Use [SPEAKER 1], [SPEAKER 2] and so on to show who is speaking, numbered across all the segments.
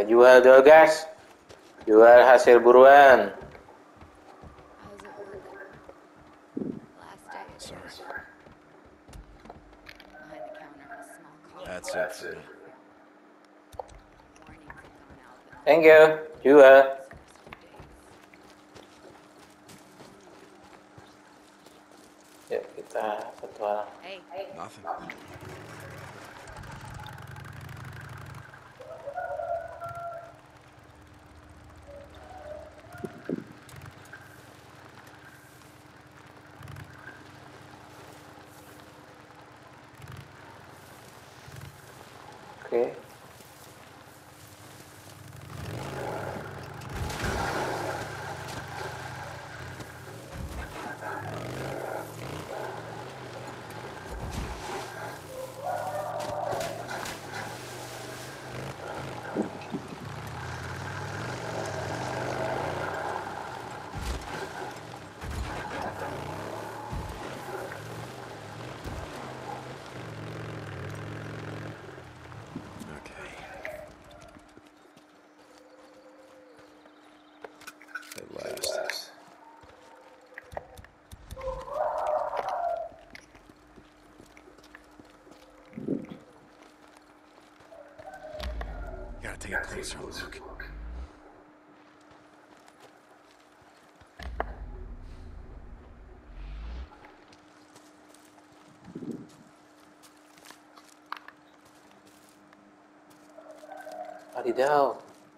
[SPEAKER 1] Jual guys. Jual hasil buruan.
[SPEAKER 2] Sorry. That's it for me.
[SPEAKER 1] Thank you. Jual. Yuk kita petualang.
[SPEAKER 2] Nothing.
[SPEAKER 1] Oke.
[SPEAKER 2] At last. Gotta take a closer look.
[SPEAKER 1] Wadidaw.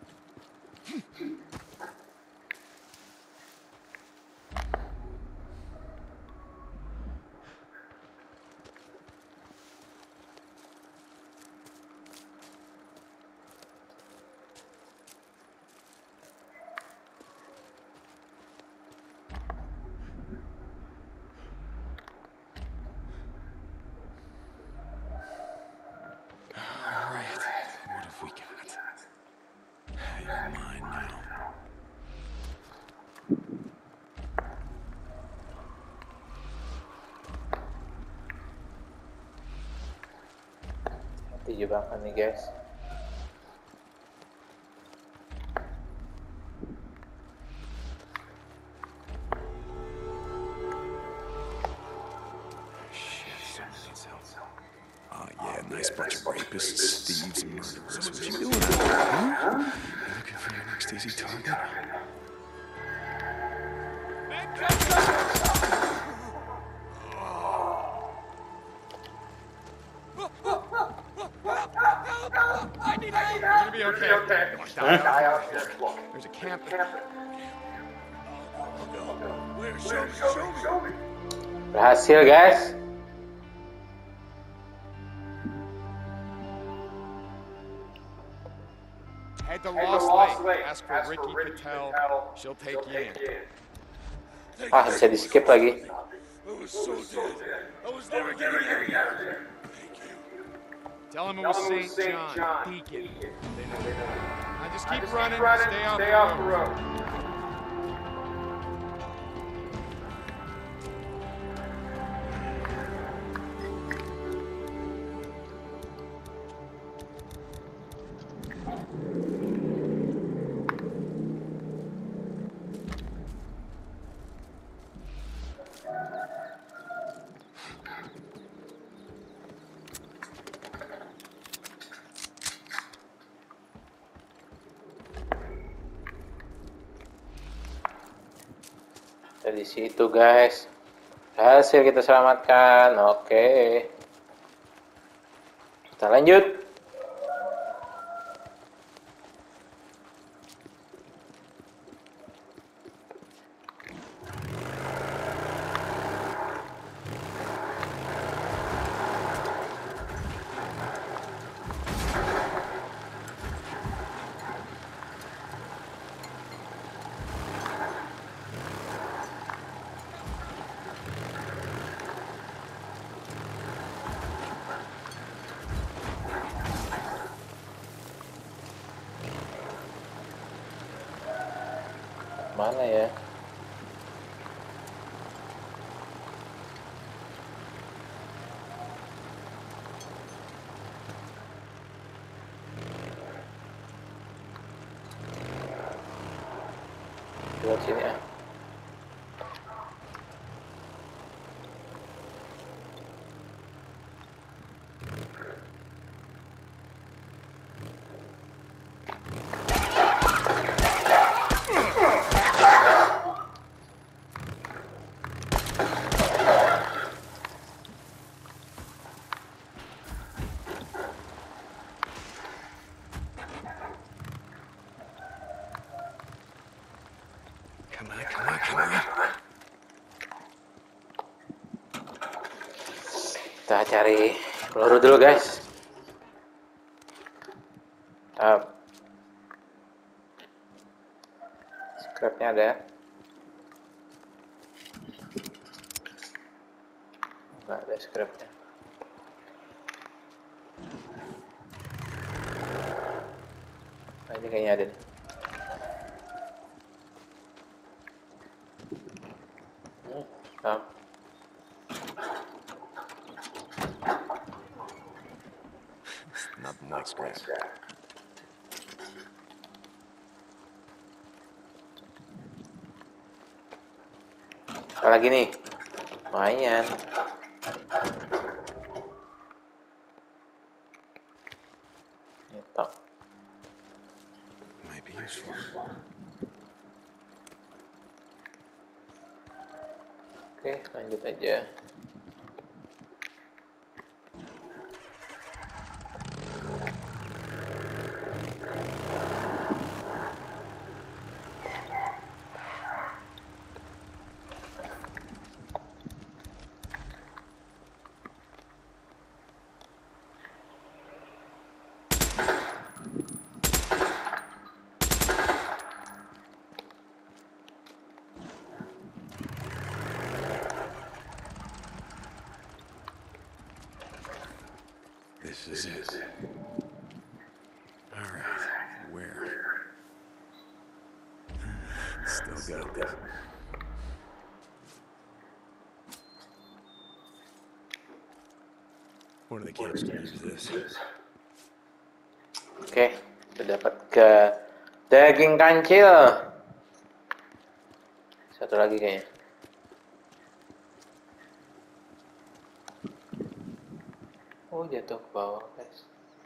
[SPEAKER 2] Alright, what have we got? You're mine now.
[SPEAKER 1] Nanti jebakan nih guys.
[SPEAKER 2] Yeah, nice bunch of rapists, thieves, and murderers. What you doing out there, huh? You looking for your next easy target?
[SPEAKER 3] I need help! You're gonna be okay. Look, there's a camp. Where? Show me.
[SPEAKER 1] Berhasil guys.
[SPEAKER 3] Head to Lost Lake. Ask for Ricky Patel. She'll take you in.
[SPEAKER 1] Ah, bisa di skip lagi.
[SPEAKER 3] I was so dead. I was never getting out of there. Thank you. Tell him it was St. John Deacon. They know. Now just keep running. Stay off the road.
[SPEAKER 1] Dari situ guys. Berhasil kita selamatkan. Oke. Kita lanjut. Mana ya? Buat sini ah.
[SPEAKER 2] Come on, come on, come on.
[SPEAKER 1] Kita cari peluru dulu guys. Scrapnya ada. Nggak ada scrapnya. Nah, ini kayaknya ada nih. Nah.
[SPEAKER 2] Nothing like scrap.
[SPEAKER 1] Apa lagi nih? Lumayan. Nyetok.
[SPEAKER 2] Might be useful.
[SPEAKER 1] Oke, lanjut aja.
[SPEAKER 2] This is it. All right, where? Still got this. One of the kids can use this.
[SPEAKER 1] Oke, sudah dapat ke daging kancil. Satu lagi kayaknya. Oh, jatuh ke bawah, guys.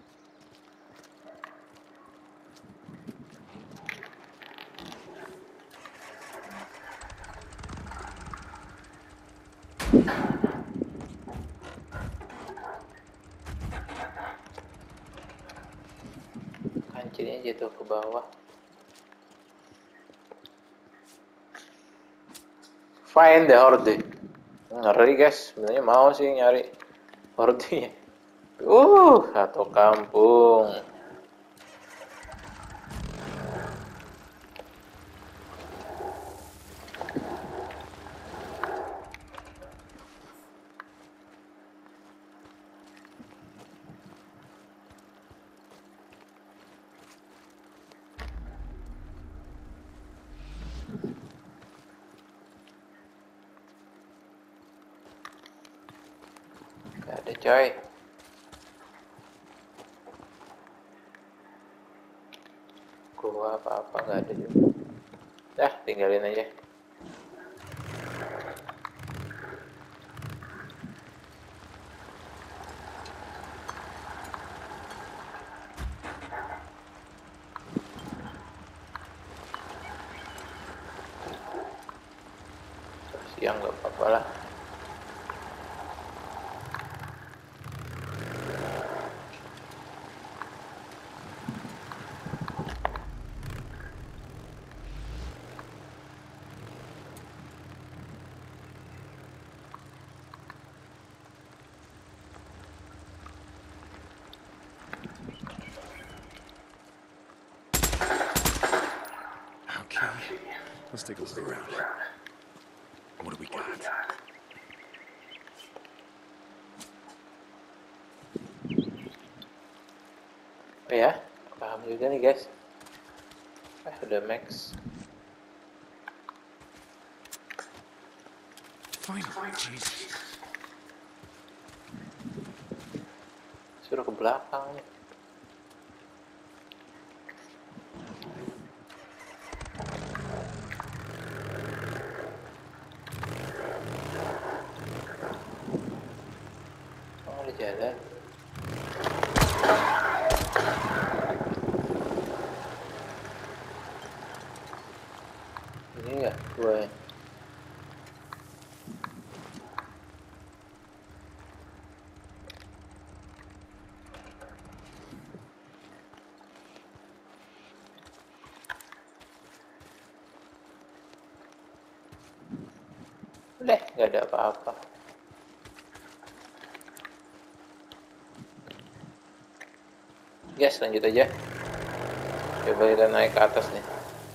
[SPEAKER 1] Kancilnya jatuh ke bawah. Find the horde. Ngeri guys, sebenarnya mau sih nyari horde. Satu kampung. Gak ada coy. Gua apa-apa gak ada juga. Dah, tinggalin aja. Siang gak apa-apa lah.
[SPEAKER 2] Okay, let's take a look around. What do we got?
[SPEAKER 1] Oh ya, paham juga nih guys. Udah max.
[SPEAKER 2] Finally, Jesus.
[SPEAKER 1] Suruh ke belakang nih. jalan. Ini enggak gue. Udah, nggak ada apa-apa. Guys, lanjut aja. Coba kita naik ke atas nih.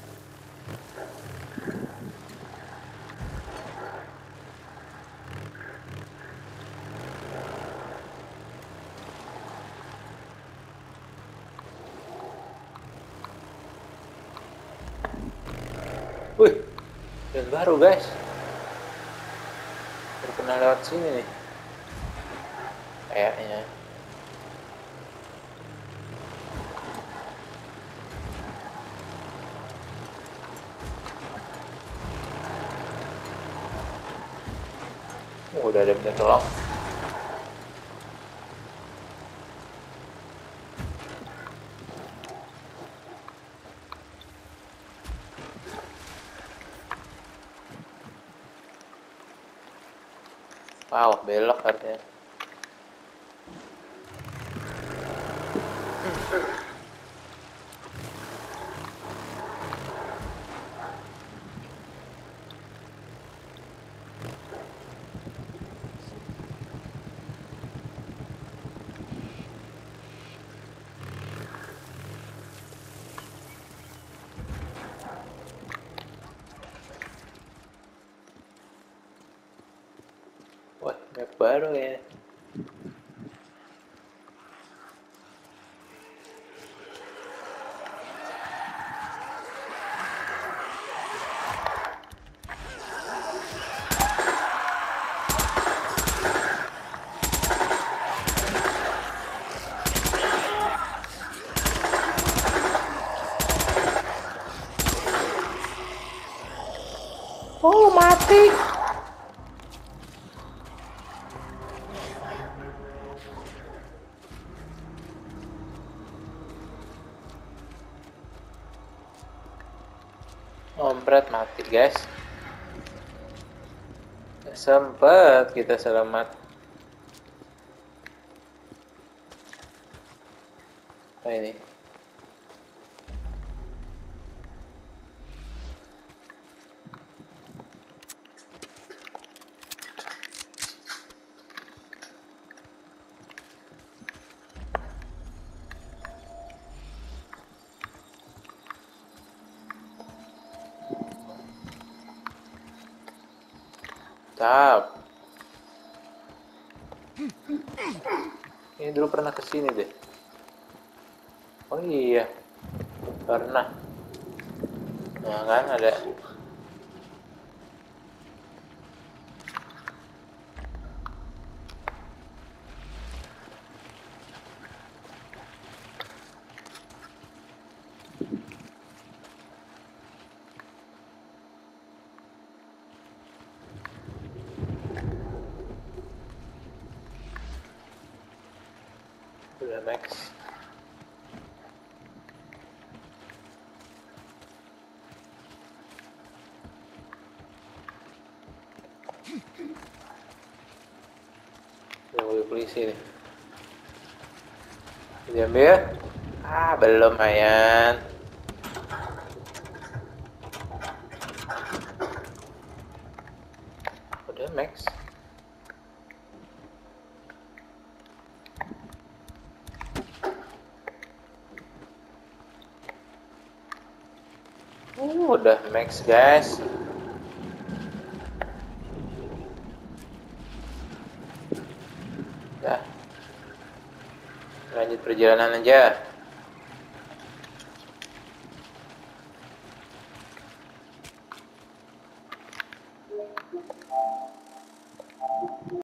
[SPEAKER 1] Wih, dan baru guys. Baru pernah lewat sini nih. Kayaknya. Udah ada benda tolong. Wow, belok artinya. Wah, map baru ya. Oh, mati. Ompret mati guys. Sempet kita selamat. Apa ini? Tap. Ini dulu pernah kesini deh. Oh iya, pernah. Nah kan ada. Udah max. Mobil polisi nih. Diambil? Ah, belum Ayan. Udah max. Udah max guys. Dah. Lanjut perjalanan aja.